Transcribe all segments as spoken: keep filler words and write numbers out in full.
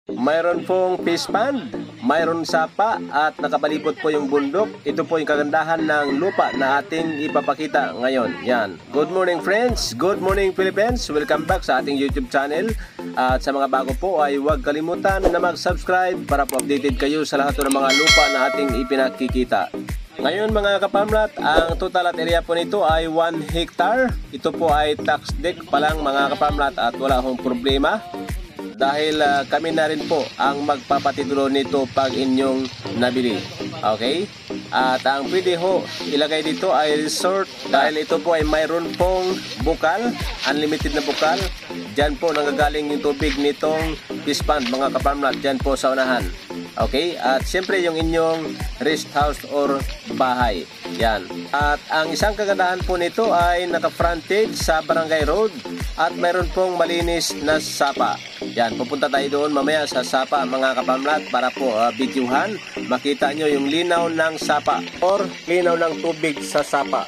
Mayroon pong fishpond, mayroon sapa at nakapalibot po yung bundok. Ito po yung kagandahan ng lupa na ating ipapakita ngayon. Yan. Good morning friends, good morning Philippines. Welcome back sa ating YouTube channel. At sa mga bago po ay huwag kalimutan na mag-subscribe para po updated kayo sa lahat ng mga lupa na ating ipinakikita. Ngayon mga kapamlat, ang total at area po nito ay one hectare. Ito po ay tax deck pa lang mga kapamlat at wala akong problema. Dahil uh, kami na rin po ang magpapatitulo nito pag inyong nabili. Okay? At ang pwede ho ilagay dito ay resort dahil ito po ay mayroon pong bukal, unlimited na bukal. Diyan po nanggagaling yung tubig nitong fishpond mga kapamlat, diyan po sa unahan. Okay? At siyempre yung inyong rest house or bahay. Yan. At ang isang kagandahan po nito ay naka-frontage sa barangay road at mayroon pong malinis na sapa. Yan, pupunta tayo doon mamaya sa sapa mga kapamlat para po uh, videohan. Makita nyo yung linaw ng sapa or linaw ng tubig sa sapa.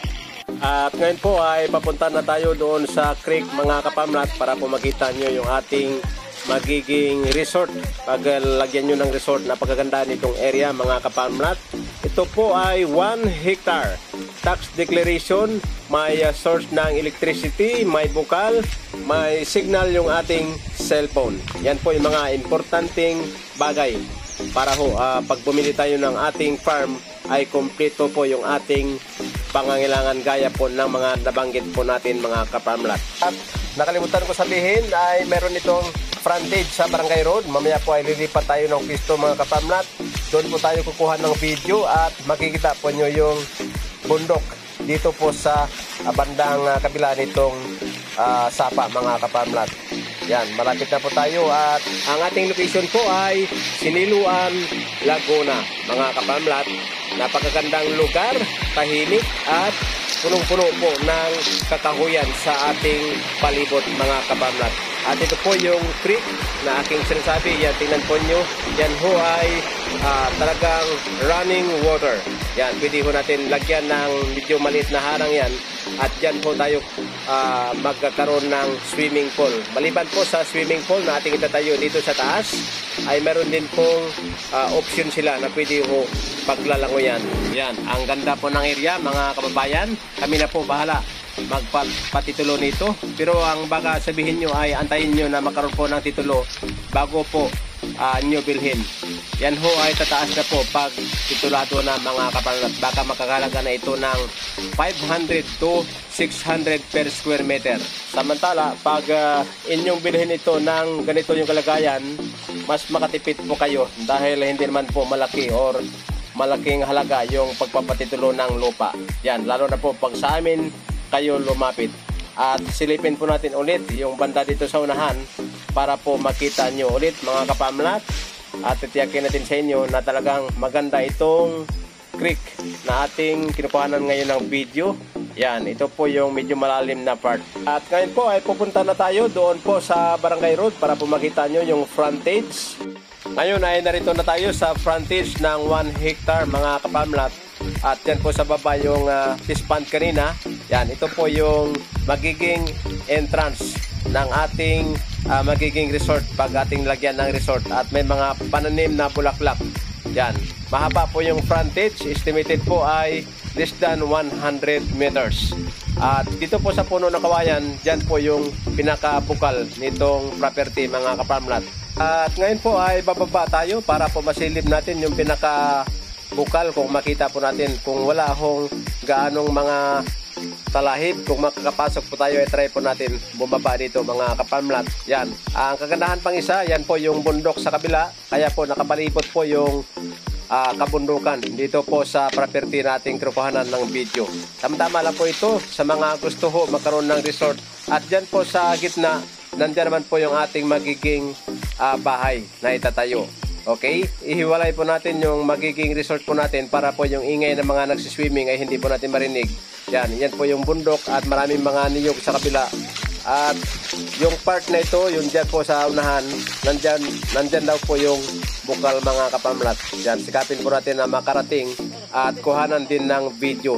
At ngayon po ay papunta na tayo doon sa creek mga kapamlat para po makita nyo yung ating magiging resort. Pag lagyan nyo ng resort na pagkaganda nitong area mga kapamlat. Ito po ay one hectare. Tax declaration, may uh, source ng electricity, may bukal, may signal yung ating cellphone. Yan po yung mga importanteng bagay para ho uh, pag bumili tayo ng ating farm ay kompleto po yung ating pangangailangan gaya po ng mga nabanggit po natin mga kapamlat. At nakalimutan ko sabihin ay meron itong frontage sa barangay road. Mamaya po ay lilipat tayo ng pisto mga kapamlat. Doon po tayo kukuha ng video at makikita po nyo yung bundok dito po sa uh, bandang uh, kabila nitong uh, sapa mga kapamlat. Yan, malapit na po tayo at ang ating location po ay Siniluan, Laguna mga kapamlat. Napakagandang lugar, tahimik at punong-puno po ng kakahuyan sa ating palibot mga kapamlat. At ito po yung creek na aking sinasabi. Yan, tingnan po nyo. Yan ho ay uh, talagang running water. Yan, pwede ho natin lagyan ng medyo maliit na harang yan. At dyan po tayo uh, magkakaroon ng swimming pool. Maliban po sa swimming pool na ating itatayo dito sa taas, ay meron din pong uh, option sila na pwede ho paglalangoyan. Yan, ang ganda po ng area mga kababayan. Kami na po bahala magpatitulo nito. Pero ang baka sabihin nyo ay antayin nyo na makaroon po ng titulo bago po uh, nyo bilhin. Yan ho ay tataas na po pag titulado na mga kapamlat. Baka makakalaga na ito ng five hundred to six hundred per square meter. Samantala, pag uh, inyong bilhin ito ng ganito yung kalagayan, mas makatipid po kayo dahil hindi naman po malaki or malaking halaga yung pagpapatitulo ng lupa. Yan, lalo na po pag sa amin kayo lumapit. At silipin po natin ulit yung banda dito sa unahan para po makita nyo ulit mga kapamlat. At titiyakin natin sa inyo na talagang maganda itong creek na ating kinukuhanan ngayon ng video. Yan, ito po yung medyo malalim na part. At ngayon po ay pupunta na tayo doon po sa barangay road para po makita nyo yung frontage. Ngayon ay narito na tayo sa frontage ng one hectare mga kapamlat. At yan po sa baba yung uh, fishpond kanina. Yan, ito po yung magiging entrance ng ating uh, magiging resort pag ating lagyan ng resort. At may mga pananim na bulaklak. Yan, mahaba po yung frontage. Estimated po ay less than one hundred meters. At dito po sa puno ng kawayan, dyan po yung pinakabukal nitong property mga kapamlat. At ngayon po ay bababa tayo para po masilip natin yung pinaka bukal kung makita po natin kung wala hong gaanong mga talahib. Kung makakapasok po tayo ay try po natin bumaba dito mga kapamlat. Yan, ang kagandahan pang isa, yan po yung bundok sa kabila, kaya po nakapalibot po yung uh, kabundukan dito po sa property nating kinukuhanan ng video. Tama-tama lang po ito sa mga gusto ho magkaroon ng resort. At dyan po sa gitna, nandyan naman po yung ating magiging uh, bahay na itatayo. Okay, ihiwalay po natin yung magiging resort po natin para po yung ingay ng mga nagsiswimming ay hindi po natin marinig. Yan, yan po yung bundok at maraming mga niyog sa kabila. At yung part na ito, yung dyan po sa unahan, nandyan, nandyan daw po yung bukal mga kapamlat. Yan, sikapin po natin na makarating at kuhanan din ng video.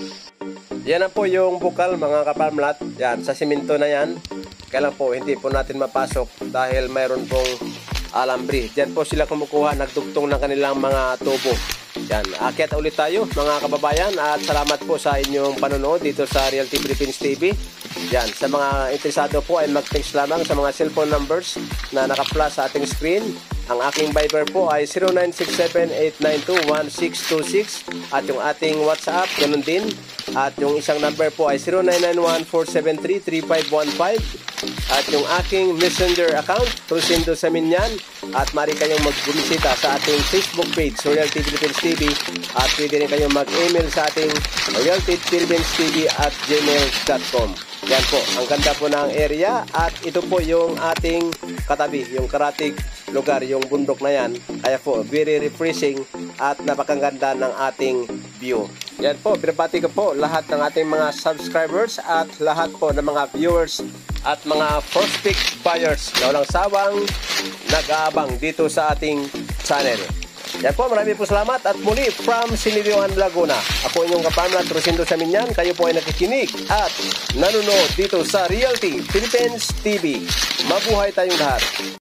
Yan na po yung bukal mga kapamlat. Yan, sa simento na yan. Kailan po hindi po natin mapasok dahil mayroon pong alambre. Diyan po sila kumukuha, nagdugtong ng kanilang mga tubo. Yan, akyat ulit tayo mga kababayan at salamat po sa inyong panonood dito sa Realty Philippines T V. Yan, sa mga interesado po ay mag-text lamang sa mga cellphone numbers na naka-flash sa ating screen. Ang aking Viber po ay zero nine six seven eight nine two one six two six at yung ating WhatsApp, ganun din. At yung isang number po ay zero nine nine one four seven three three five one five. At yung aking Messenger account, Trusindo sa Minyan. At mari kayong mag-bumisita sa ating Facebook page, Realty Philippines T V. At pwede rin kayong mag-email sa ating Realty Philippines T V at gmail dot com. Yan po, ang ganda po ng area at ito po yung ating katabi, yung karatig lugar, yung bundok na yan. Kaya po, very refreshing at napakaganda ng ating view. Yan po, binabati ko po lahat ng ating mga subscribers at lahat po ng mga viewers at mga prospect buyers na walang sawang nag-aabang dito sa ating channel. Yan po, maraming po salamat at muli from Sinilioan, Laguna. Ako inyong kapamla, Trusindo sa Minyan. Kayo po ay nakikinig at nanonood dito sa Realty Philippines T V. Mabuhay tayong lahat.